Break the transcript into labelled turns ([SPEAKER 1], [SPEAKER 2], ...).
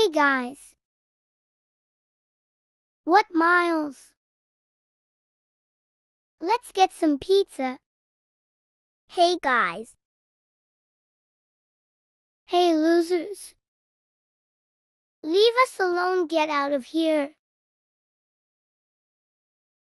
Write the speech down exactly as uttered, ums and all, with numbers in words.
[SPEAKER 1] Hey guys! What Miles? Let's get some pizza.
[SPEAKER 2] Hey guys!
[SPEAKER 1] Hey losers! Leave us alone, get out of here.